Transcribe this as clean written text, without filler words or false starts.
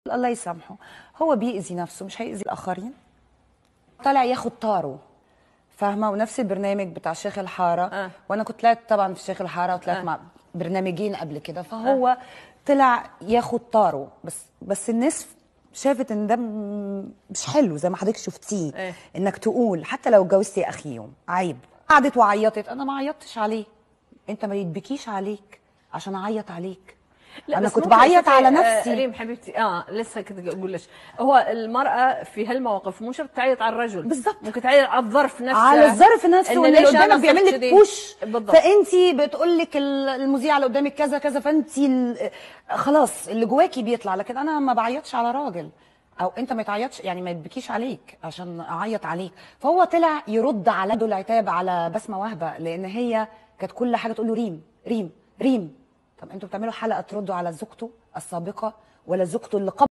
الله يسامحه، هو بيأذي نفسه مش هيأذي الآخرين. طلع ياخد طاره، فاهمه؟ ونفس البرنامج بتاع شيخ الحاره. وانا كنت طلعت طبعا في شيخ الحاره وطلعت مع برنامجين قبل كده، فهو طلع ياخد طاره. بس الناس شافت ان ده مش حلو زي ما حضرتك شفتيه. انك تقول حتى لو اتجوزتي اخي يوم عيب. قعدت وعيطت، انا ما عيطتش عليه. انت ما يتبكيش عليك عشان اعيط عليك. لا انا بس كنت بعيط على نفسي. ريم حبيبتي، لسه كنت اقول لك، هو المراه في هالمواقف مو شرط تعيط على الرجل، بالظبط، ممكن تعيط على الظرف نفسه، على الظرف نفسه، وان اللي قدامك بيعمل لك بوش، فانتي بتقول لك المذيعه اللي قدامك كذا كذا، فانتي خلاص اللي جواكي بيطلع. لكن انا ما بعيطش على راجل، او انت ما تعيطش يعني ما يبكيش عليك عشان اعيط عليك. فهو طلع يرد على العتاب على بسمه وهبه، لان هي كانت كل حاجه تقول له ريم ريم ريم. طب انتوا بتعملوا حلقه تردوا على زوجته السابقه ولا زوجته اللي قبل